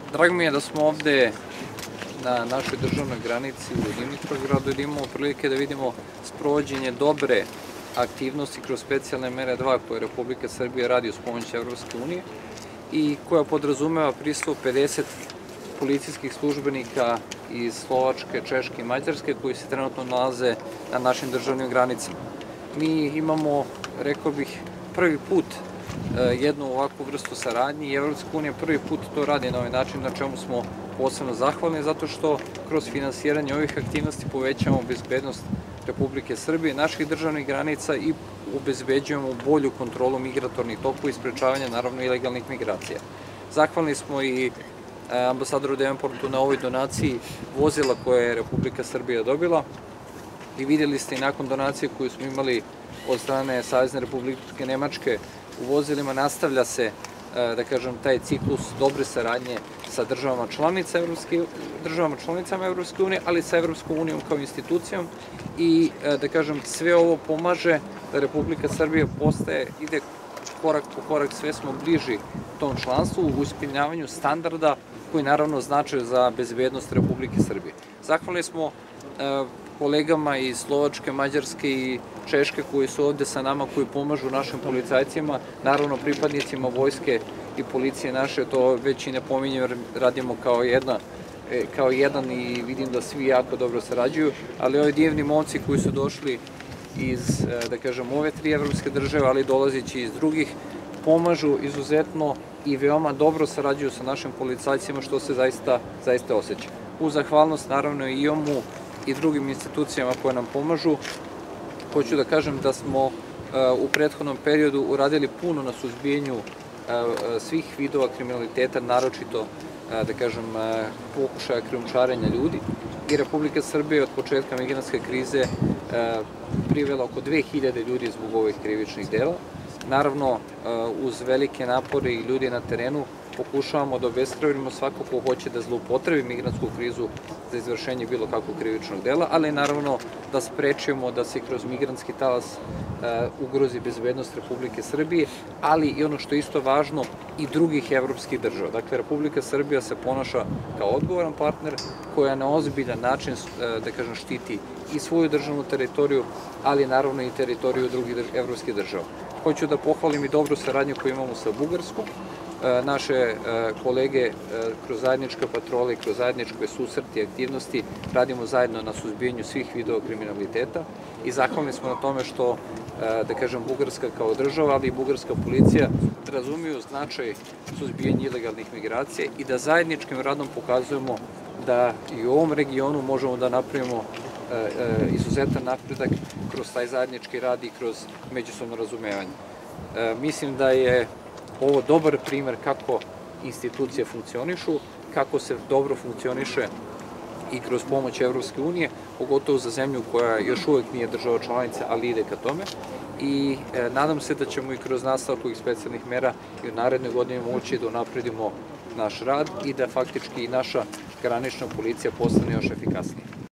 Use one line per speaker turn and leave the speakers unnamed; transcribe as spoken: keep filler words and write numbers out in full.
Drago mi je da smo ovde na našoj državnoj granici u Dimitrovgradu i da imamo prilike da vidimo sprovođenje dobre aktivnosti kroz specijalne mere dva koje Republika Srbija radi uz pomoć Evropske unije i koja podrazumeva prisustvo pedeset policijskih službenika iz Slovačke, Češke i Mađarske koji se trenutno nalaze na našim državnim granicama. Mi imamo, rekao bih, prvi put jednu ovakvu vrstu saradnje i Evropska unija prvi put to radi na ovaj način, na čemu smo posebno zahvalni, zato što kroz finansiranje ovih aktivnosti povećamo bezbednost Republike Srbije, naših državnih granica i obezbeđujemo bolju kontrolu migratornih tokova i sprečavanja, naravno, ilegalnih migracija. Zahvalni smo i ambasadoru Devenportu na ovoj donaciji vozila koje je Republika Srbija dobila i vidjeli ste i nakon donacije koju smo imali od strane Savezne Republike Nemačke u vozilima, nastavlja se, da kažem, taj ciklus dobre saradnje sa državama članica državama članicama Evropske unije, ali sa Evropskom unijom kao institucijom i, da kažem, sve ovo pomaže da Republika Srbija postaje, ide korak po korak, sve smo bliži tom članstvu u ispunjavanju standarda koji naravno znače za bezbednost Republike Srbije. Zahvalni smo kolegama iz Slovačke, Mađarske i Češke koji su ovde sa nama, koji pomažu našim policajcima, naravno pripadnicima vojske i policije naše, to već i ne pominjem jer radimo kao jedna, kao jedan i vidim da svi jako dobro sarađuju, ali ovi divni momci koji su došli iz, da kažem, ove tri evropske države, ali dolazeći iz drugih, pomažu izuzetno i veoma dobro sarađuju sa našim policajcima, što se zaista, zaista osjeća. U zahvalnost, naravno, i O M U i drugim institucijama koje nam pomažu, hoću da kažem da smo u prethodnom periodu uradili puno na suzbijanju svih vidova kriminaliteta, naročito, da kažem, pokušaja krijumčarenja ljudi i Republika Srbija od početka migrantske krize privela oko dve hiljade ljudi zbog ovih krivičnih dela. Naravno, uz velike napore i ljudi na terenu pokušavamo da obespravimo svako ko hoće da zloupotrebi migrantsku krizu za izvršenje bilo kakvog krivičnog dela, ali naravno da sprečimo da se kroz migrantski talas ugrozi bezbednost Republike Srbije, ali i ono što je isto važno, i drugih evropskih država. Dakle, Republika Srbija se ponaša kao odgovoran partner koja na ozbiljan način, da kažem, štiti i svoju državnu teritoriju, ali naravno i teritoriju drugih evropskih država. Hoću da pohvalim i dobru saradnju koju imamo sa Bugarskom. Naše kolege kroz zajedničke patrole i kroz zajedničke susrete i aktivnosti radimo zajedno na suzbijanju svih vidova kriminaliteta i zahvalni smo na tome što, da kažem, Bugarska kao država, ali i bugarska policija razumiju značaj suzbijanja ilegalnih migracija i da zajedničkim radom pokazujemo da i u ovom regionu možemo da napravimo izuzetan napredak kroz taj zajednički rad i kroz međusobno razumevanje. Mislim da je ovo dobar primer kako institucije funkcionišu, kako se dobro funkcioniše i kroz pomoć Evropske unije, pogotovo za zemlju koja još uvek nije država članica, ali ide ka tome. I nadam se da ćemo i kroz nastavak ovih specijalnih mera i u narednoj godini moći da unapredimo naš rad i da faktički i naša granična policija postane još efikasnija.